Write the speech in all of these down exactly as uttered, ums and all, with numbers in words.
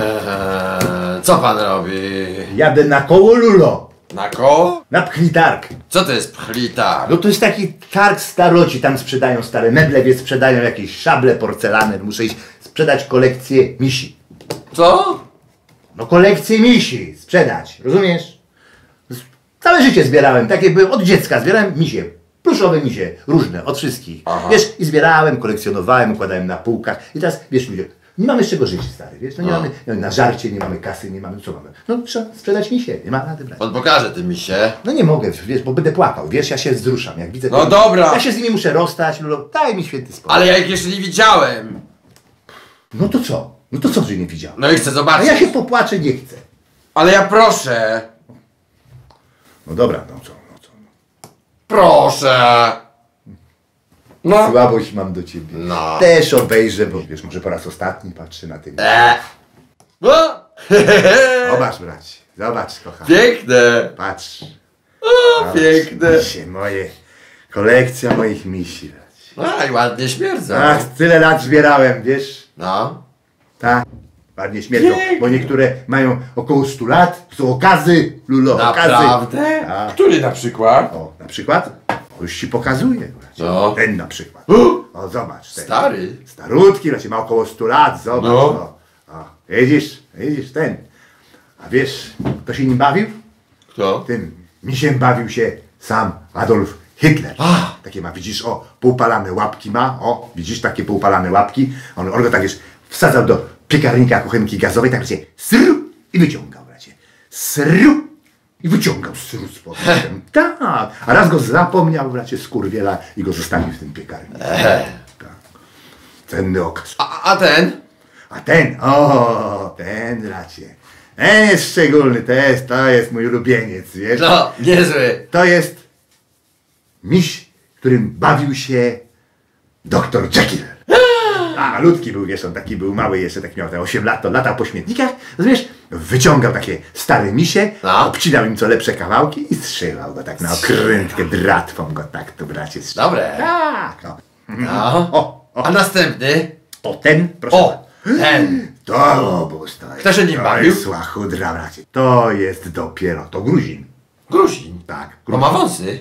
Eee, co pan robi? Jadę na koło Lulo. Na koło? Na pchlitarg. Co to jest pchlitarg? No to jest taki targ staroci, tam sprzedają stare meble, więc sprzedają jakieś szable, porcelany. Muszę iść sprzedać kolekcję misi. Co? No kolekcję misi sprzedać, rozumiesz? Całe życie zbierałem, takie byłem, od dziecka zbierałem misie. Pluszowe misie, różne, od wszystkich. Aha. Wiesz, i zbierałem, kolekcjonowałem, układałem na półkach. I teraz, wiesz ludzie, nie mamy z czego żyć, stary, wiesz? No nie A. mamy, nie mamy na żarcie, nie mamy kasy, nie mamy, co mamy? No trzeba sprzedać misie, nie ma rady brać. Pan pokaże tym misie. No nie mogę, wiesz, bo będę płakał, wiesz, ja się wzruszam, jak widzę... No te- dobra. Ja się z nimi muszę rozstać, Lulo, daj mi święty spokój. Ale ja ich jeszcze nie widziałem. No to co? No to co, że nie widziałem? No i chcę A zobaczyć. ja się popłaczę, nie chcę. Ale ja proszę. No dobra, no co, no co. Proszę. No. Słabość mam do ciebie. No. Też obejrzę, bo wiesz, może po raz ostatni patrzę na tym. Eee. No. Zobacz, bracie, zobacz, kochany. Piękne. Patrz. O, Zobacz, piękne. Misie moje. Kolekcja moich misi, bracie. No i ładnie śmierdzą. Ach, tyle lat zbierałem, wiesz? No. Tak. Ładnie śmierdzą, Pięknie. bo niektóre mają około stu lat, są okazy, Lulo, okazy. Naprawdę? Tak. Który na przykład? O, na przykład? O, już ci pokazuję, bracie. No. Ten na przykład. O, zobacz. Ten. Stary. Starutki, bracie, ma około stu lat, zobacz. No. O, o, widzisz, widzisz, ten. A wiesz, kto się nim bawił? Kto? Tym misiem bawił się sam Adolf Hitler. A. Takie ma, widzisz, o, półpalane łapki ma, o, widzisz, takie półpalane łapki. On, on go tak wiesz, wsadzał do piekarnika kuchenki gazowej, tak bracie, sru i wyciągał, bracie. Sru i wyciągał sru z powrotem. Tak, a raz go zapomniał, bracie, skurwiela i go zostawił w tym piekarniku. Tak. Cenny okaz. A, a ten? A ten, o, ten, bracie, ten jest szczególny, to jest, to jest mój ulubieniec, wiesz. No, niezły. To jest miś, którym bawił się doktor Jekyll. A malutki był, wiesz, on taki był mały jeszcze, tak miał te osiem lat, to latał po śmietnikach, rozumiesz? Wyciągał takie stare misie, No. obcinał im co lepsze kawałki i strzelał go tak na okrętkę, dratwą go tak, to bracie strzelał. Dobre. Tak, no. No. O, o, A następny? o ten, proszę. O, ten. To, bo to jest, Kto się nim to bawił? jest łachudra, bracie. To jest dopiero, to Gruzin. Gruzin. Tak, Bo ma wąsy.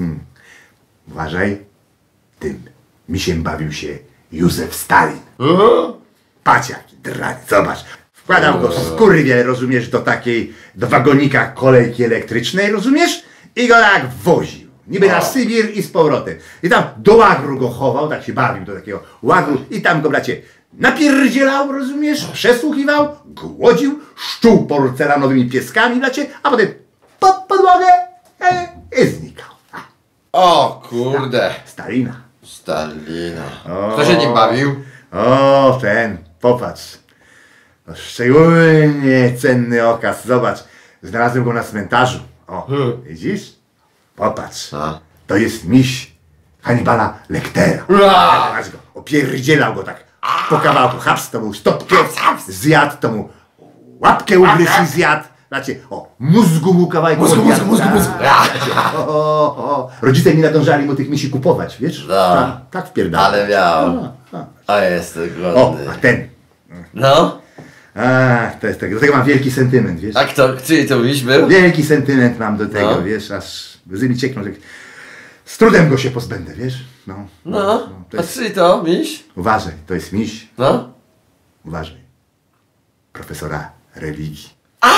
Uważaj, tym misiem bawił się Józef Stalin. O? Patrz jaki drań, zobacz. Wkładał go skurwiel, rozumiesz, do takiej, do wagonika kolejki elektrycznej, rozumiesz? I go tak woził. Niby na O. Sybir i z powrotem. I tam do łagru go chował, tak się bawił do takiego łagru i tam go, bracie, napierdzielał, rozumiesz, przesłuchiwał, głodził, szczuł porcelanowymi pieskami, bracie, a potem pod podłogę e, i znikał. A, O kurde. Stalina. Stalina. O. Kto się nim bawił? O, ten, popatrz. No, szczególnie cenny okaz. Zobacz, znalazłem go na cmentarzu. O, Hmm. widzisz? Popatrz. A. To jest miś Hannibala Lectera. Ua! Zobacz go, opierdzielał go tak po kawałku. Haps, to mu stopkę zjadł, to mu łapkę ugryzł i zjadł. Znaczy, o, mózgu mu kawałek Mózgu, odjadł. mózgu, mózgu, Tak. mózgu. O, o, o. Rodzice nie nadążali mu tych misi kupować, wiesz? No. Tak, tak wpierdalał. Ale miał. A, a. A jest O, głodny. a ten. No? A, to jest tego. Do tego mam wielki sentyment, wiesz? A kto? Czyli to miś był? Wielki sentyment mam do tego, No. wiesz, aż łzy mi ciekną, że z trudem go się pozbędę, wiesz? No. No. to A jest... czyli to miś? Uważaj, to jest miś, No? uważaj. Profesora religii.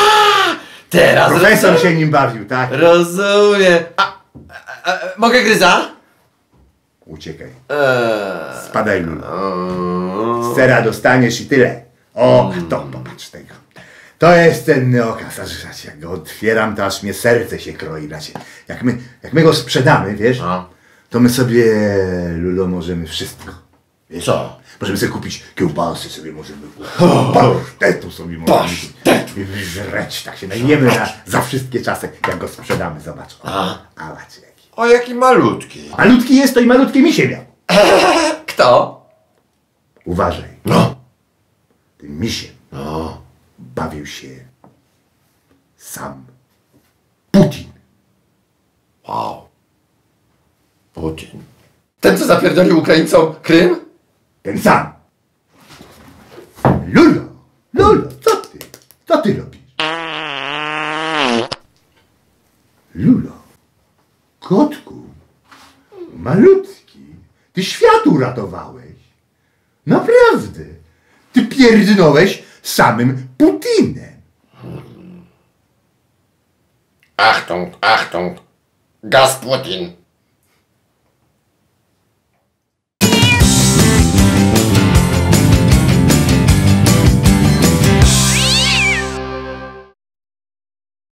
Teraz Profesor rozumiem. się nim bawił, tak? Rozumiem. A, a, a, mogę gryza? Uciekaj. Eee. Spadaj, Lulu. Sera dostaniesz i tyle. O, a to, popatrz tego. To jest cenny okaz, aż aż jak go otwieram, to aż mnie serce się kroi, bracie. Jak my, jak my go sprzedamy, wiesz, No. to my sobie, Lulo, możemy wszystko. Wiesz? Co? Możemy sobie kupić kiełbasy, sobie możemy, pasztetu sobie możemy Pasztetu. i żreć, tak się najemy na, za wszystkie czasy, jak go sprzedamy, zobacz. O, Aha. a macie jaki. O, jaki malutki. Malutki jest, to i malutkie mi się miał. Kto? Uważaj, No. tym misiem No. bawił się sam Putin. Wow. Putin. Ten, co zapierdolił Ukraińcom Krym? Ten sam. Lulo, Lulo, co ty? ty robisz? Lulo, kotku, malutki, ty świat uratowałeś. Naprawdę. Ty pierdnąłeś samym Putinem. Achtung, Achtung, Gasputin.